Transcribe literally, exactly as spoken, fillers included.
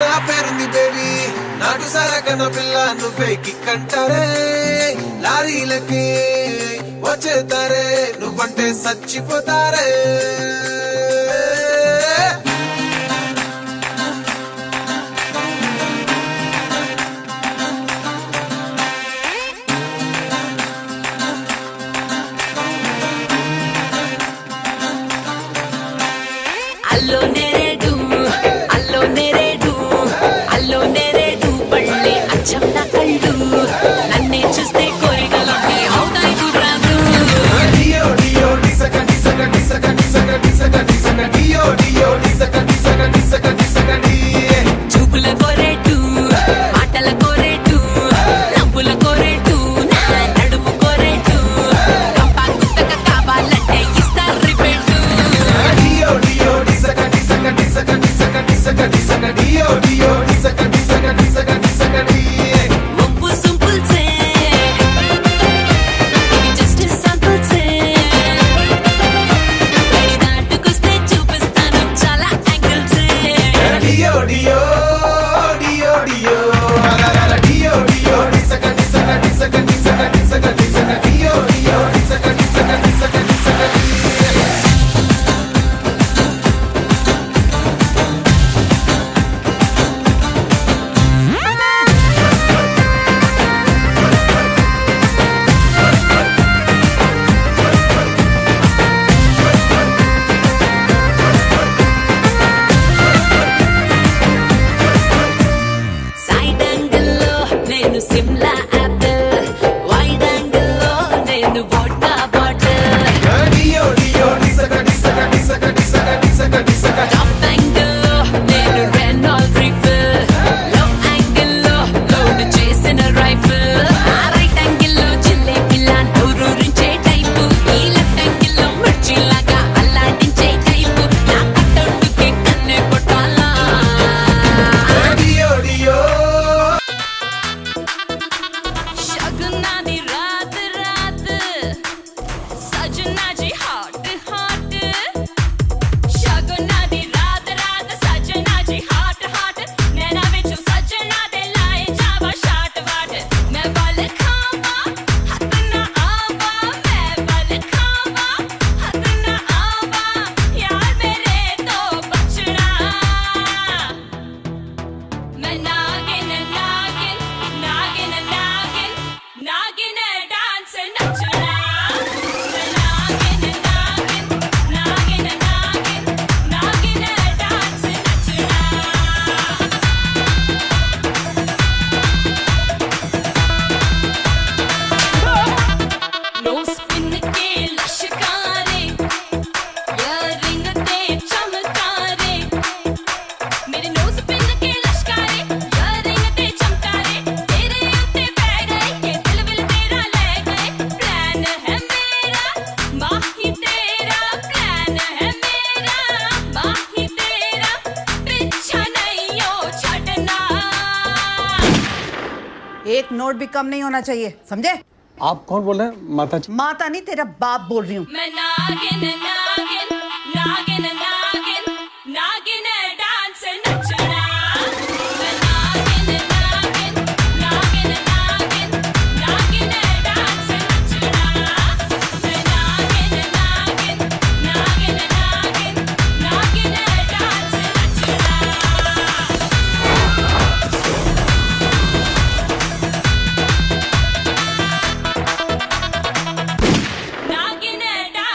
ఆ పేరుంది బేబీ నాటు సరకన పిల్ల నువ్వే కిక్కంటారే లారీలకి వచ్చేతారే నువ్వంటే చచ్చిపోతారే అల్లో నేరేడు అల్లో నేరేడు అల్లో నేరేడు పళ్ళే అచ్చం నా కళ్ళు నన్నే చూస్తే కోరికలన్నీ అవుతాయి గుర్రాలు డియో డియో డిసక డిసక డిసక డిసక డిసక డిసక డియో డియో డిసక డిసక డిసక డిసక డి చూపుల కోరేటు మాటల కోరేటు నవ్వుల కోరేటు నా నడుము కోరేటు కంపా గుత్తక కావాలంటే ఇస్తారు రిపేటు డియో డియో డిసక డిసక డిసక డిసక డిసక డిసక డియో డియో డిసక డిసక డిసక డిసక డి ఒప్పు సింపుల్సే ఇవి జస్ట్ సింపుల్సే పడి దాటుకొస్తే చూపిస్తాను చాలా యాంగిల్సే డియో డియో డియో డియో అలల డియో డియో డిసక డిసక డిసక డిసక డిసక డిసక డియో డియో డిసక డిసక డిసక డిసక డి సైడ్ యాంగిల్లో నేను సిమ్లా యాపిల్ వైడ్ యాంగిల్లో నేను వోడ్కా బాటిల్ డియో డియో డిసక డిసక డిసక డిసక డిసక డిసక టాప్ యాంగిల్లో నేను రెనాల్డ్ రీఫిల్ లో యాంగిల్లో లోడ్ చేసిన రైఫిల్ ఆ రైట్ యాంగిల్లో చిల్లే పిల్ల నూరూరించే టైపు ఈ లెఫ్ట్ యాంగిల్లో మిర్చిలాగా అల్లాడించే టైపు నా కట్టౌట్కే కన్నే కొట్టాలా డియో డియో शगुना दी रात रात सजना जी हॉट हॉट शगुना दी रात रात सजना जी हॉट हॉट नैना विच सजना दे लाए जावा शाट वाट मैं बल खावा हथ ना आवा मैं बल खावा हथ ना आवा यार मेरे तो बचना मैं नागिन नागिन नागिन नागिन नागिन डांस नचना मैं नागिन नागिन नागिन नागिन नागिन डांस नचना नो स्पिन के लश्कारे इयरिंग ते चमकारे मेरे नो स्पिन के लश्कारे इयरिंग ते चमकारे तेरे उत्ते पै गए के दिल विल तेरा ले गए प्लान है मेरा माही तेरा प्लान है मेरा माही तेरा पीछा नहीं हो छड़ना एक नोट भी कम नहीं होना चाहिए, समझे? आप कौन बोल रहे हैं? माता जी? माता नहीं, तेरा बाप बोल रही हूँ। मैं नागिन ना